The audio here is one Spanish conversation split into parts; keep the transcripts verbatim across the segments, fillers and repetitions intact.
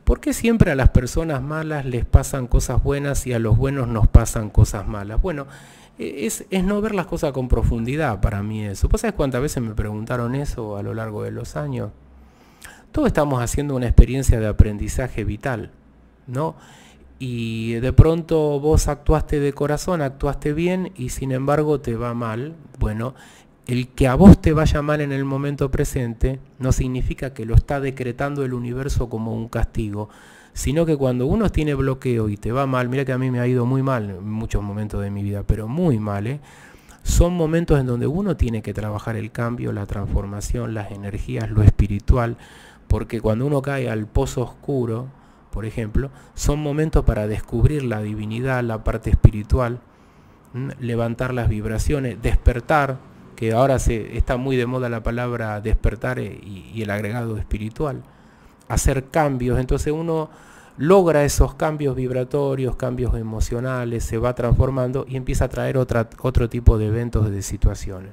¿Por qué siempre a las personas malas les pasan cosas buenas y a los buenos nos pasan cosas malas? Bueno, es, es no ver las cosas con profundidad para mí eso. ¿Vos sabés cuántas veces me preguntaron eso a lo largo de los años? Todos estamos haciendo una experiencia de aprendizaje vital, ¿no? Y de pronto vos actuaste de corazón, actuaste bien y sin embargo te va mal. Bueno, el que a vos te vaya mal en el momento presente no significa que lo está decretando el universo como un castigo, sino que cuando uno tiene bloqueo y te va mal, mira que a mí me ha ido muy mal en muchos momentos de mi vida, pero muy mal, ¿eh? Son momentos en donde uno tiene que trabajar el cambio, la transformación, las energías, lo espiritual, porque cuando uno cae al pozo oscuro, por ejemplo, son momentos para descubrir la divinidad, la parte espiritual, ¿m? Levantar las vibraciones, despertar, que ahora se está muy de moda la palabra despertar y, y el agregado espiritual, hacer cambios. Entonces uno logra esos cambios vibratorios, cambios emocionales, se va transformando y empieza a traer otra, otro tipo de eventos, de situaciones.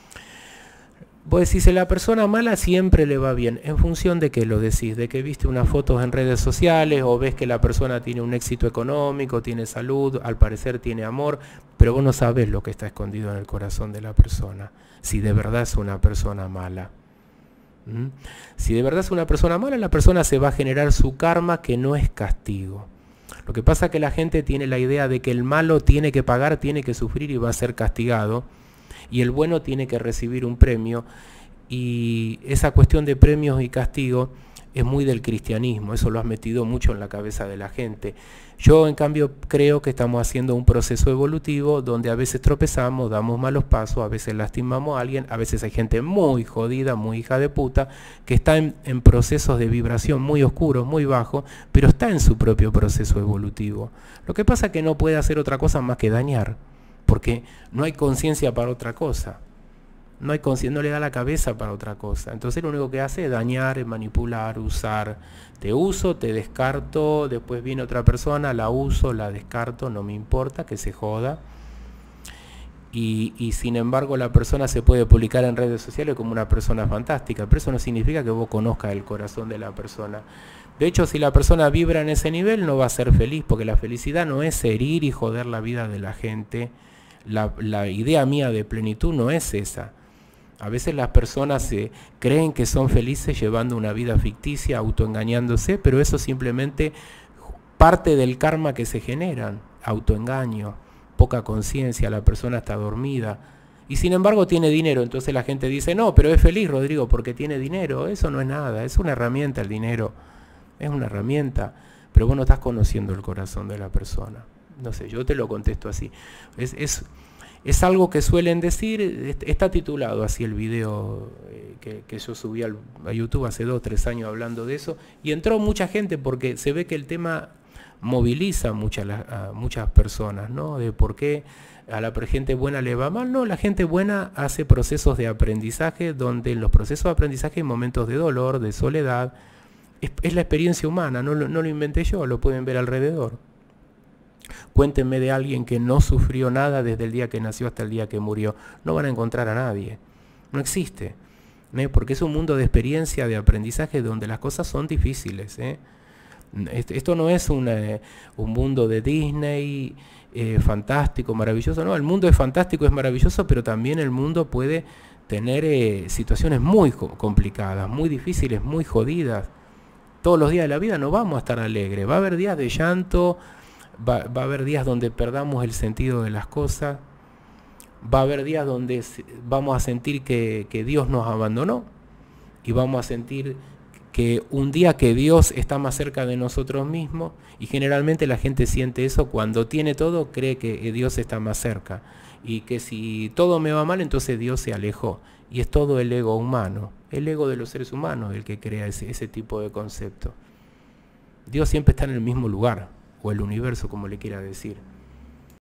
Vos decís, a la persona mala siempre le va bien. ¿En función de qué lo decís? ¿De que viste unas fotos en redes sociales o ves que la persona tiene un éxito económico, tiene salud, al parecer tiene amor, pero vos no sabés lo que está escondido en el corazón de la persona, si de verdad es una persona mala? ¿Mm? Si de verdad es una persona mala, la persona se va a generar su karma, que no es castigo. Lo que pasa es que la gente tiene la idea de que el malo tiene que pagar, tiene que sufrir y va a ser castigado, y el bueno tiene que recibir un premio, y esa cuestión de premios y castigo es muy del cristianismo, eso lo has metido mucho en la cabeza de la gente. Yo en cambio creo que estamos haciendo un proceso evolutivo donde a veces tropezamos, damos malos pasos, a veces lastimamos a alguien, a veces hay gente muy jodida, muy hija de puta, que está en, en procesos de vibración muy oscuros, muy bajos, pero está en su propio proceso evolutivo. Lo que pasa es que no puede hacer otra cosa más que dañar, porque no hay conciencia para otra cosa. No hay conciencia, no le da la cabeza para otra cosa. Entonces lo único que hace es dañar, es manipular, usar. Te uso, te descarto, después viene otra persona, la uso, la descarto, no me importa, que se joda. Y, y sin embargo la persona se puede publicar en redes sociales como una persona fantástica, pero eso no significa que vos conozcas el corazón de la persona. De hecho, si la persona vibra en ese nivel, no va a ser feliz, porque la felicidad no es herir y joder la vida de la gente. La, la idea mía de plenitud no es esa. A veces las personas eh, creen que son felices llevando una vida ficticia, autoengañándose, pero eso simplemente parte del karma que se generan, autoengaño, poca conciencia, la persona está dormida y sin embargo tiene dinero. Entonces la gente dice, no, pero es feliz Rodrigo porque tiene dinero. Eso no es nada, es una herramienta el dinero, es una herramienta, pero vos no estás conociendo el corazón de la persona. No sé, yo te lo contesto así. Es... es Es algo que suelen decir, está titulado así el video que, que yo subí al, a YouTube hace dos, tres años hablando de eso, y entró mucha gente porque se ve que el tema moviliza muchas, a muchas personas, ¿no? De por qué a la gente buena le va mal. No, la gente buena hace procesos de aprendizaje, donde en los procesos de aprendizaje hay momentos de dolor, de soledad. Es, es la experiencia humana, no lo, no lo inventé yo, lo pueden ver alrededor. Cuéntenme de alguien que no sufrió nada desde el día que nació hasta el día que murió. No van a encontrar a nadie. No existe. ¿eh? Porque es un mundo de experiencia, de aprendizaje, donde las cosas son difíciles. ¿eh? Esto no es una, un mundo de Disney eh, fantástico, maravilloso. No, el mundo es fantástico, es maravilloso, pero también el mundo puede tener eh, situaciones muy complicadas, muy difíciles, muy jodidas. Todos los días de la vida no vamos a estar alegres. Va a haber días de llanto. Va, va a haber días donde perdamos el sentido de las cosas, va a haber días donde vamos a sentir que, que Dios nos abandonó y vamos a sentir que un día que Dios está más cerca de nosotros mismos, y generalmente la gente siente eso cuando tiene todo, cree que Dios está más cerca y que si todo me va mal entonces Dios se alejó, y es todo el ego humano, el ego de los seres humanos el que crea ese, ese tipo de concepto. Dios siempre está en el mismo lugar, o el universo, como le quiera decir.